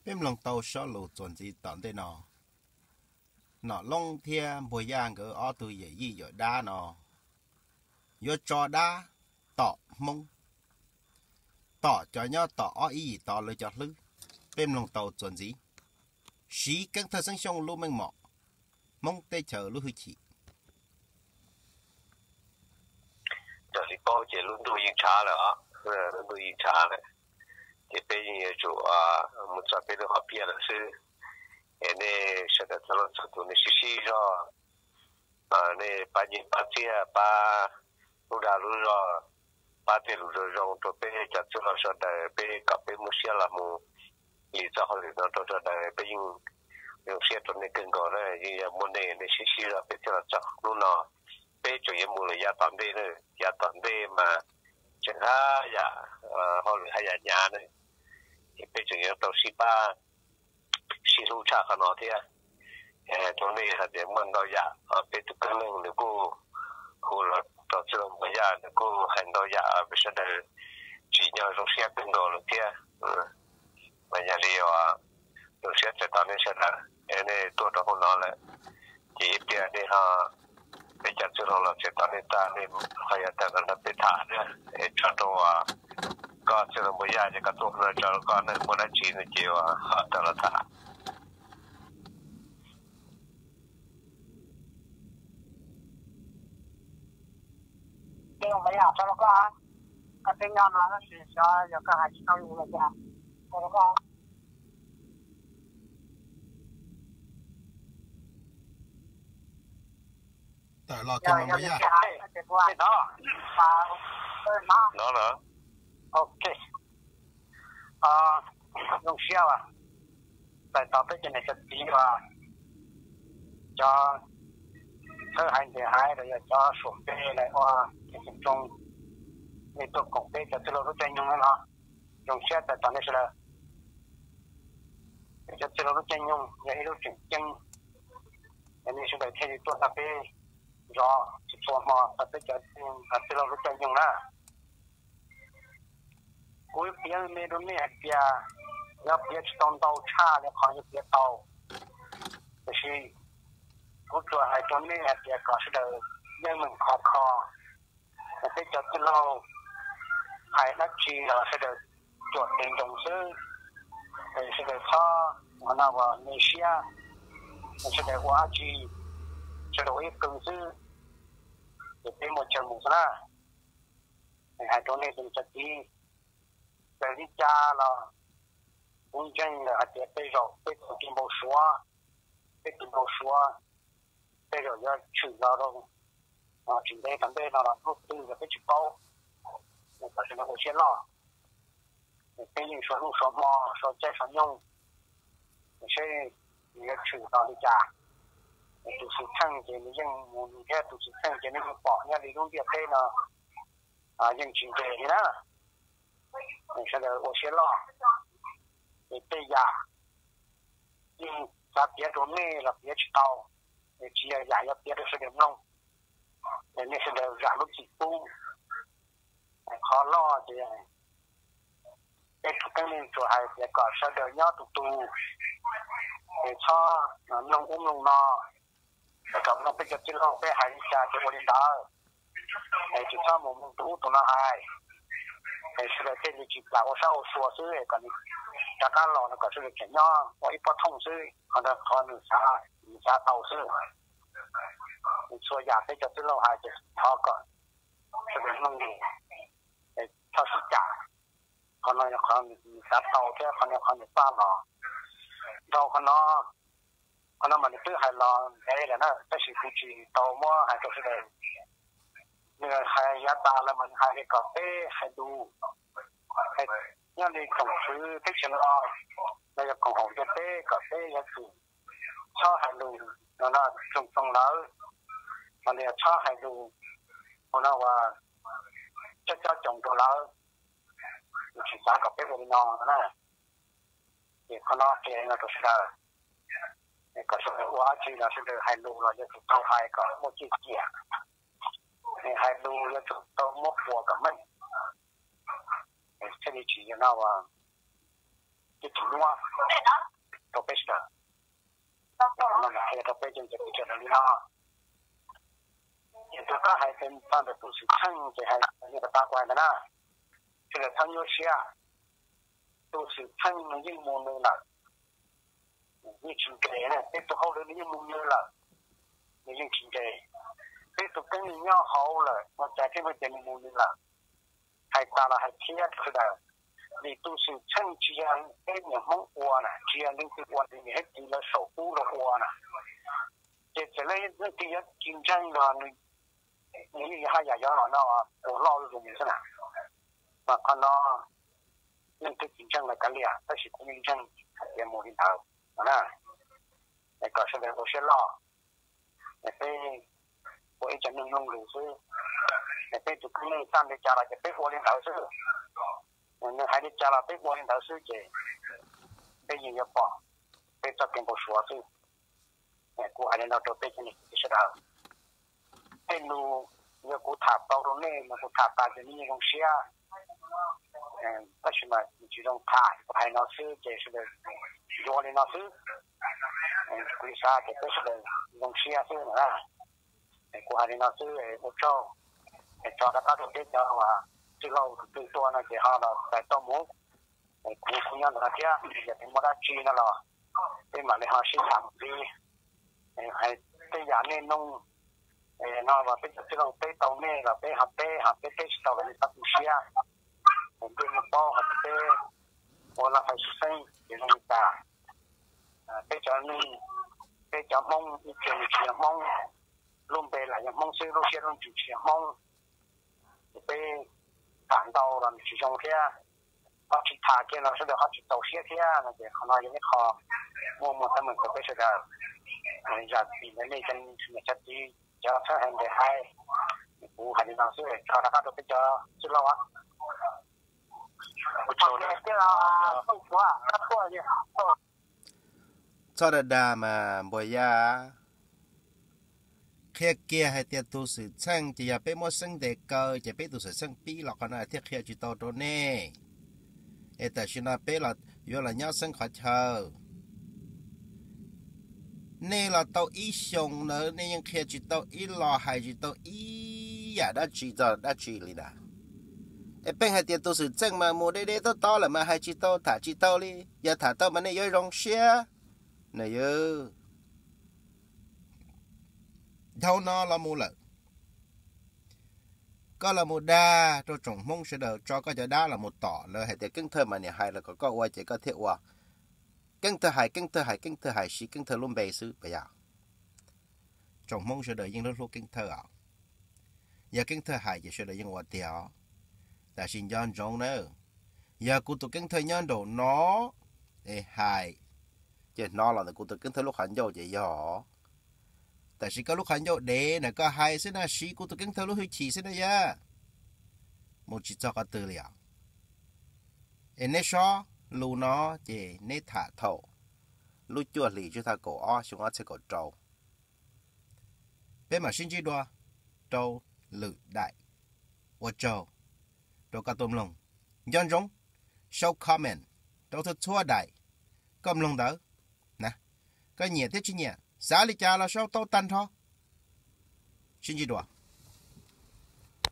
em lòng tàu sợ lụt chuẩn gì tận đây nó long thiên bồi giang cái ở từ gì gì rồi đa yo cho đa tọ mông tọ cho nhau tọ ý tọ lời cho lư em lòng tàu chuẩn gì sĩ các thợ sinh sống luôn mênh mọ mong tê chờ lúc hư chị giờ thì bao giờ luôn đuôi trả là đuôi trả này thì bây giờ chủ một số bây giờ họ biết là sự này sẽ là cho nó cho tụi nó xí rồi này ba nhìn ba tia ba lúc đó lúc rồi ba tia lúc rồi tụi bây giờ cho nó sẽ để bây cặp bây mua xe là mua lý do họ nó cho để bây dùng xe tụi này cần có này như mua này này xí rồi bây giờ chắc lúc nào bây giờ em mua là giá toàn đây nữa giá toàn đây mà chẳng hạn ya họ hay là nhà này thì bây giờ em đầu xí ba xí lưu trả cái nó thế trong này là để mình đâu ya bây giờ cái này nếu cô là đầu tư làm bây giờ nếu cô hành đâu ya bây giờ là chỉ nhờ trong xe bên đó là thế mà nhà đi trong xe sẽ tao nên sẽ là này tôi đó không nói là chỉ bây giờ đi ha bây giờ chúng nó sẽ tao nên ta nên hay là ta là bị thả nữa cho tôiก็จะไม่ยากจะกระตุ้นเราจะก็ในคนนั้นจีนเกี่ยวตลอดท่าเดี๋ยวไม่อยากจะแล้วก็ก็เป็นงานมาแล้วสิจะอยากก็หาที่เขาอยู่เลยจ้ะแล้วก็แต่รอกันมันไม่ยาก nó nữa ok dùng xeo tại tao tới trên này sẽ tí cho thứ hai thì hai rồi cho xuống bê lại qua cái trong cái tổ công bê cho tôi lo cho nhung nó dùng xeo tại tao này sẽ là cho tôi lo cho nhung vậy lúc chỉnh chân anh ấy sẽ phải thay tôi là bê do cho mà tới cho tôi lo cho nhung đó cuối phiên mấy đứa này bia nhớ bia trong tàu cha nhớ còn nhớ bia tàu thì cũng cho hai đứa này bia có sự đời nhưng mình khó để cho cái lâu hai đứa chị là sẽ được chuột tiền đồng sư để sẽ được cho mà nào vào Malaysia sẽ được qua chị sẽ được ít công sư để thêm một chân một là hai đứa này cũng chặt đi về đi cha là cũng chân là để bây giờ bây giờ kim bảo xóa bây giờ giờ chuyển vào đâu chuyển đây thằng đây là lúc từ là cái chữ bao nên phải là một xe lo bây giờ số lúc số mò số chạy số nhung sẽ giờ chuyển vào đi cha tụi sự thăng thì những muốn cái tụi sự thăng thì những bỏ nhà đi đúng việc đây là những chuyện gì đó sẽ là một xe lo để bây giờ nhưng ta biết rồi này là biết tàu để chỉ là giải là biết được sự điểm nông để nên sẽ là giảm lúc chỉ tu khó lo thì cái cái này chỗ hay để có sẽ được nhớ tu để cho nông nông nó còn nó bây giờ chỉ lo cái hành trà cho mình đó để chỉ cho một tu tụi nó hay thì sẽ là cái gì chỉ là ở sau xóa xứ còn cả cái lò nó có sự kiện nhỏ có ít thông xứ còn là còn xa tàu xứ xóa giả cái cho cái lò hai chứ họ còn sẽ được nông nghiệp để cho sức trả còn nó còn xa tàu chứ còn nó còn xa lò đâu còn nó mà thứ hai lò đây là nó cái sự phụ trì tàu mua hay cho sự này nhưng hai giá ta là mình hai cái cà phê hai đu hai nhưng đi cùng thứ thích chân lo bây giờ cùng hồng cà phê giá trị cho hai đu nó trồng lỡ mà để cho hai đu nó là cho trồng đồ lỡ chỉ giá cà phê của nó này thì nó thì nó được sao có sự quá chỉ là sự hai đu là cho tàu hai có một chiếc kia hai đu là chúng tôi mất của cả mình cái gì chỉ nào cái thủ loa tao biết rồi nó là hay tao biết trên cái chuyện đó nó tôi có hai bên ban được sự thân thì hay như là ba quan đó na thì là thân yêu xia tôi sự thân nó như môn nữa là như chuyện kể này tiếp tục hậu đến như môn như là như chuyện kể tiếp tục cái nhau hậu là nó chạy cái vấn đề môn như là hay ta là hay chia cái đó vì tôi sự thân chỉ là cái nhà mong qua nè chỉ là những cái quan thì hết chỉ là sổ cũ là qua nè chỉ lấy những cái chiến tranh là những hai nhà giáo nó của lo dùng như thế nào mà còn nó những cái chiến tranh là cái gì đó là cũng chiến tranh để mua đi thầu nè để có sẽ để có sẽ lo để với chân nông nông lúa sư để tụi cái này sang để trả lại cái mua đi thầu sư nên hai đi trả lại cái mua đi thầu sư chứ bây giờ nhập bỏ bây giờ tiền bổ sung sư của hai đến đâu cho bây giờ này sẽ đâu cái nu như cụ tháp bao rồi này mà cụ tháp ta chỉ như trong xe tất nhiên là chỉ trong tháp hay nó sư chỉ là do lên nó sư cụ sa thì tất nhiên là trong xe sư nữa cụ hay nó sư một cho các tổ chức cho mà từ lâu từตัวnó chỉ họ là tại tao muốn cụ cũng nhận là thế giờ thì mà đã chi nó là cái mà để họ sinh sản đi hay cái giá nên nông nó và cái cái đầu cái tàu này là cái hạt cái tàu là tập xia mình đi một bao hạt cái hoặc là phải xây để nó cả cái cho mông cái chuyện mông luôn về lại mông xây luôn xe luôn chuyện mông cái cản tàu làm chỉ trong kia họ chỉ thả kia nó sẽ được họ chỉ tàu xe kia nó để họ nói những cái kho mua một tấm mình cái sẽ là giờ thì này chân mình chắc đi cho các em để hay cụ hành năng suy cho các đội cho chút lâu á. Cho đà mà bây giờ khi kia hay tiệt tu sự sang chỉ biết mua sang để cơ chỉ biết tu sự sang pi lọc cái này thiết kia chỉ tao đó nè. Tại sao nó biết là do là nhau sang khỏi chờ. Nên là tao ý xong nữa nên những khi chỉ tao ý lo hay chỉ tao ý đã chỉ cho đã chỉ đi đã. Bên hai tiền tu sự chân mà mua đây tao là mà hai chỉ tao thả chỉ tao đi, giờ thả tao mà này yêu rong xe, này yêu. Thâu nó là mua lợn, có là một đa cho trồng mông sẽ được cho có cho đa là một tỏ là hai tiền kinh thơ mà này hai là có qua chỉ có thiệt qua. Kinh thơ hải sĩ kinh thơ luôn bề sư bây giờ trồng mông sẽ đợi những lúc kinh thơ à giờ kinh thơ hải chỉ sẽ đợi những hoạt tiểu tại xin nhân giống nữa giờ cụ tụ kinh thơ nhân đồ nó để hải chứ nó là cụ tụ kinh thơ lúc hành dâu chỉ nhỏ tại vì có lúc hành dâu để là có hai sẽ là sĩ cụ tụ kinh thơ lúc hơi chỉ sẽ là ya một chỉ cho có từ liệu em nói sao lu nó chỉ nét thả thổ lu chua lì cho ta cổ o xuống ở sẽ cổ trâu bên mà xin chỉ đua trâu lự đại và trâu trâu cá tôm lồng nhân giống show comment trâu thật chua đại cầm lồng đỡ nè cái nhẹ thế chứ nhẹ giá lý cha là sao tao tan thôi xin chỉ đua